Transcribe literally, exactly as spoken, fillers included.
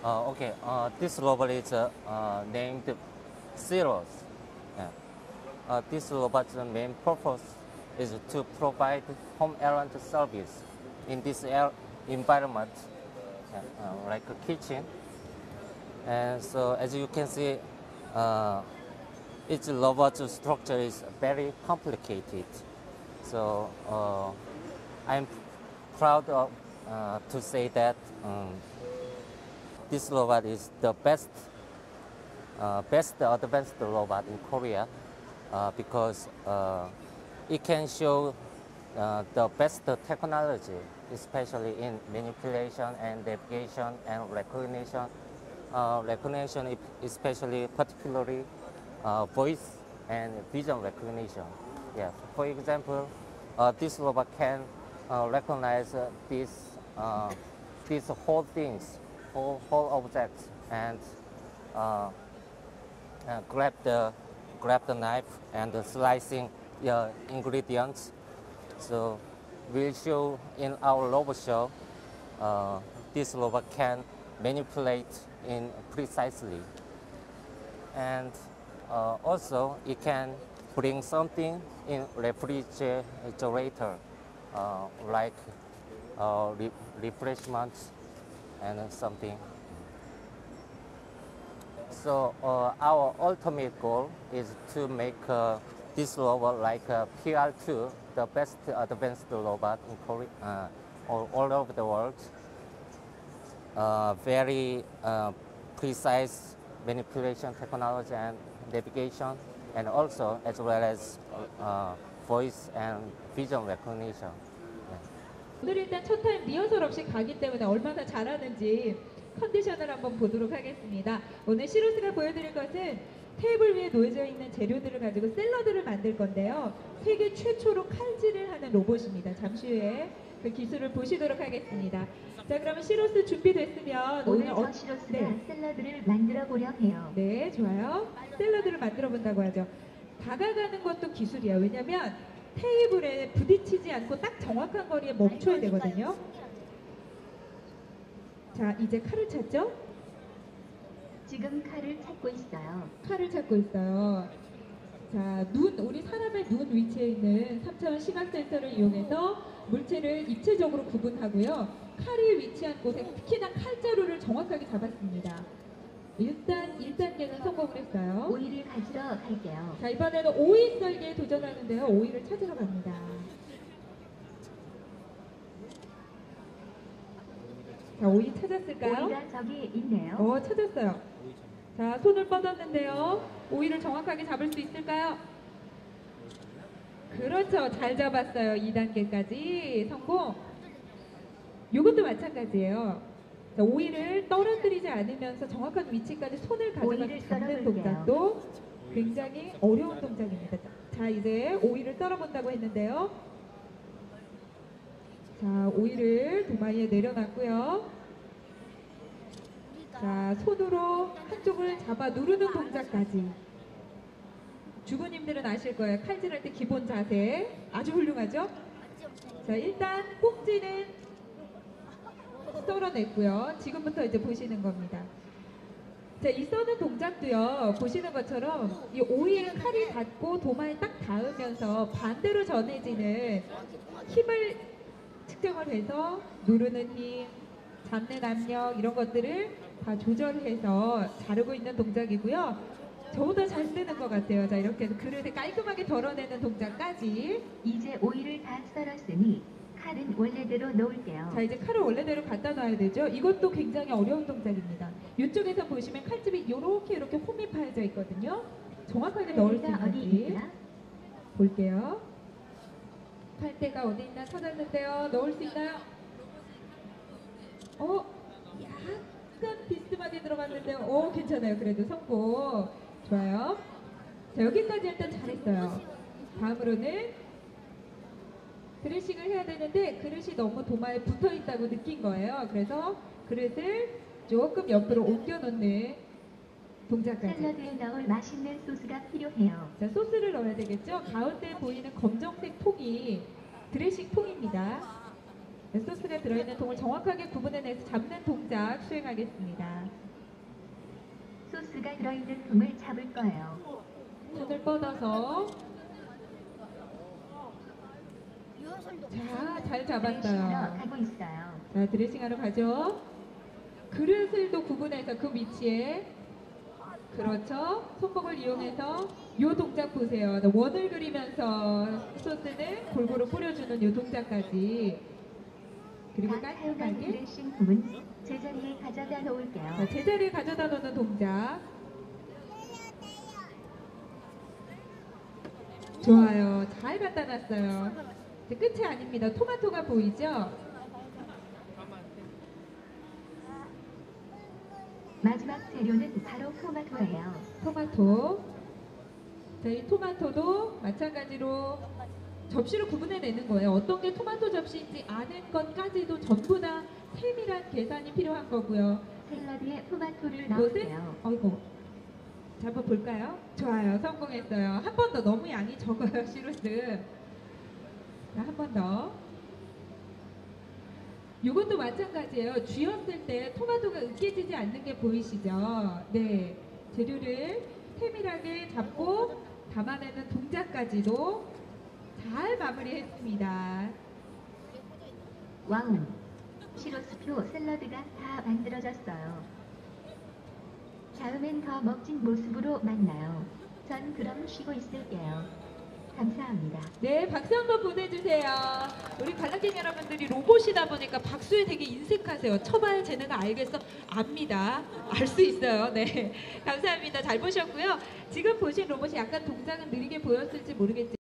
Uh, okay, uh, this robot is uh, uh, named Ceros. Yeah. Uh, this robot's main purpose is to provide home errand service in this air environment, yeah, uh, like a kitchen. And so, as you can see, uh, its robot structure is very complicated. So, uh, I'm proud of, uh, to say that um, this robot is the best, uh, best advanced robot in Korea uh, because uh, it can show uh, the best technology, especially in manipulation and navigation and recognition. Uh, recognition, especially particularly uh, voice and vision recognition. Yeah. For example, uh, this robot can uh, recognize uh, these uh, these whole things, whole whole objects, and uh, uh, grab the grab the knife and the slicing uh, ingredients. So we'll show in our robot show. Uh, this robot can manipulate in precisely, and uh, also it can bring something in refrigerator, uh, like uh, re refreshments and something. So uh, our ultimate goal is to make uh, this robot like uh, P R two, the best advanced robot in Korea, uh, all, all over the world. Uh, very uh, precise manipulation technology and navigation, and also as well as uh, voice and vision recognition. 오늘 일단 첫 타임 리허설 없이 가기 때문에 얼마나 잘하는지 컨디션을 한번 보도록 하겠습니다. 오늘 시로스가 보여드릴 것은 테이블 위에 놓여져 있는 재료들을 가지고 샐러드를 만들 건데요. 세계 최초로 칼질을 하는 로봇입니다. 잠시 후에 그 기술을 보시도록 하겠습니다. 자, 그러면 시로스 준비됐으면 오늘 저 시로스가 네. 샐러드를 만들어 보려 해요. 네, 좋아요. 샐러드를 만들어 본다고 하죠. 다가가는 것도 기술이에요. 왜냐면 테이블에 부딪히지 않고 딱 정확한 거리에 멈춰야 되거든요. 자, 이제 칼을 찾죠? 지금 칼을 찾고 있어요. 칼을 찾고 있어요. 자, 눈, 우리 사람의 눈 위치에 있는 삼 차원 시각 센서를 이용해서 물체를 입체적으로 구분하고요. 칼이 위치한 곳에 특히나 칼자루를 정확하게 잡았습니다. 일단 일 단계는 성공을 했어요. 오이를 가지러 갈게요. 자, 이번에는 오이 썰기에 도전하는데요. 오이를 찾으러 갑니다. 자, 오이 찾았을까요? 오이가 저기 있네요. 어, 찾았어요. 자, 손을 뻗었는데요. 오이를 정확하게 잡을 수 있을까요? 그렇죠. 잘 잡았어요. 이 단계까지 성공. 이것도 마찬가지예요. 자, 오이를 떨어뜨리지 않으면서 정확한 위치까지 손을 가져가서 잡는 동작도 굉장히 어려운 동작입니다. 자, 이제 오이를 썰어본다고 했는데요. 자, 오이를 도마위에 내려놨고요. 자, 손으로 한쪽을 잡아 누르는 동작까지. 주부님들은 아실 거예요. 칼질할 때 기본 자세 아주 훌륭하죠? 자, 일단 꼭지는 썰어냈고요. 지금부터 이제 보시는 겁니다. 자, 이 써는 동작도요. 보시는 것처럼 이 오이를 칼이 닿고 도마에 딱 닿으면서 반대로 전해지는 힘을 측정을 해서 누르는 힘, 잡는 압력 이런 것들을 다 조절해서 자르고 있는 동작이고요. 저보다 잘 쓰는 것 같아요. 자, 이렇게 해서 그릇에 깔끔하게 덜어내는 동작까지. 이제 오이를 다 썰었으니 칼은 원래대로 놓을게요. 자, 이제 칼을 원래대로 갖다 놔야 되죠. 이것도 굉장히 어려운 동작입니다. 이쪽에서 보시면 칼집이 이렇게 이렇게 홈이 파여져 있거든요. 정확하게 넣을 수 있는지 볼게요. 칼대가 어디 있나 찾았는데요. 넣을 수 있나요? 어? 약간 비스듬하게 들어갔는데요. 오, 괜찮아요. 그래도 성공. 좋아요. 자, 여기까지 일단 잘했어요. 다음으로는 드레싱을 해야 되는데 그릇이 너무 도마에 붙어 있다고 느낀 거예요. 그래서 그릇을 조금 옆으로 옮겨 놓는 동작까지. 샐러드에 넣을 맛있는 소스가 필요해요. 자, 소스를 넣어야 되겠죠? 가운데 보이는 검정색 통이 드레싱 통입니다. 네, 소스가 들어있는 통을 정확하게 구분해내서 잡는 동작 수행하겠습니다. 소스가 들어있는 통을 잡을 거예요. 손을 뻗어서 자, 잘 드레싱하러 잡았어요. 가고 있어요. 자, 드레싱하러 가죠. 그릇을 또 구분해서 그 위치에 그렇죠. 손목을 이용해서 요 동작 보세요. 원을 그리면서 소스는 골고루 뿌려주는 요 동작까지 그리고 각 사용한 깔끔하게 드레싱 통은 제자리에 가져다 놓을게요. 자, 제자리에 가져다 놓는 동작 좋아요. 잘 갖다 놨어요. 이제 끝이 아닙니다. 토마토가 보이죠? 마지막 재료는 바로 토마토예요. 토마토. 자, 이 토마토도 마찬가지로 접시를 구분해내는 거예요. 어떤 게 토마토 접시인지 아는 것까지도 전부 다 세밀한 계산이 필요한 거고요. 샐러드에 토마토를 이것은 넣을게요. 어이구. 자, 한번 볼까요? 좋아요. 성공했어요. 한 번 더. 너무 양이 적어요. 시루스. 자, 한 번 더. 이것도 마찬가지예요. 쥐었을 때 토마토가 으깨지지 않는 게 보이시죠? 네. 재료를 세밀하게 잡고 담아내는 동작까지도 잘 마무리했습니다. 와우. 시로스표 샐러드가 다 만들어졌어요. 다음엔 더 멋진 모습으로 만나요. 전 그럼 쉬고 있을게요. 감사합니다. 네, 박수 한번 보내주세요. 우리 관람객 여러분들이 로봇이다 보니까 박수에 되게 인색하세요. 쳐봐야 쟤네가 알겠어? 압니다. 알 수 있어요. 네, 감사합니다. 잘 보셨고요. 지금 보신 로봇이 약간 동작은 느리게 보였을지 모르겠지만